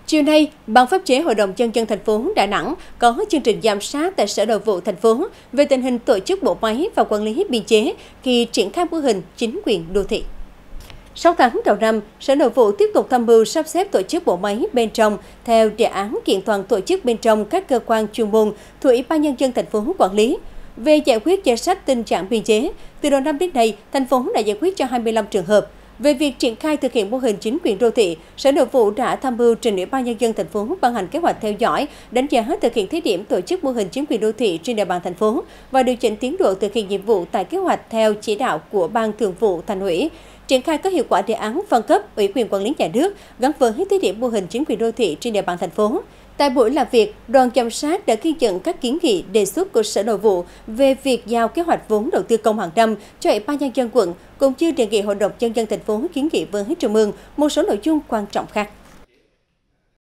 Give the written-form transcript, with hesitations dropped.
Chiều nay, Ban pháp chế Hội đồng Nhân dân thành phố Đà Nẵng có chương trình giám sát tại Sở Nội vụ thành phố về tình hình tổ chức bộ máy và quản lý biên chế khi triển khai mô hình chính quyền đô thị. 6 tháng đầu năm, Sở Nội vụ tiếp tục tham mưu sắp xếp tổ chức bộ máy bên trong theo đề án kiện toàn tổ chức bên trong các cơ quan chuyên môn thuộc Ủy ban Nhân dân thành phố quản lý. Về giải quyết danh sách tình trạng biên chế, từ đầu năm đến nay, thành phố đã giải quyết cho 25 trường hợp. Về việc triển khai thực hiện mô hình chính quyền đô thị, Sở Nội vụ đã tham mưu trình Ủy ban Nhân dân thành phố ban hành kế hoạch theo dõi, đánh giá thực hiện thí điểm tổ chức mô hình chính quyền đô thị trên địa bàn thành phố và điều chỉnh tiến độ thực hiện nhiệm vụ tại kế hoạch theo chỉ đạo của Ban Thường vụ Thành ủy. Triển khai có hiệu quả đề án phân cấp ủy quyền quản lý nhà nước gắn với thí điểm mô hình chính quyền đô thị trên địa bàn thành phố. Tại buổi làm việc, đoàn giám sát đã ghi nhận các kiến nghị đề xuất của Sở Nội vụ về việc giao kế hoạch vốn đầu tư công hàng năm cho Ủy ban Nhân dân quận, cũng như đề nghị Hội đồng Nhân dân thành phố kiến nghị với Trung ương một số nội dung quan trọng khác.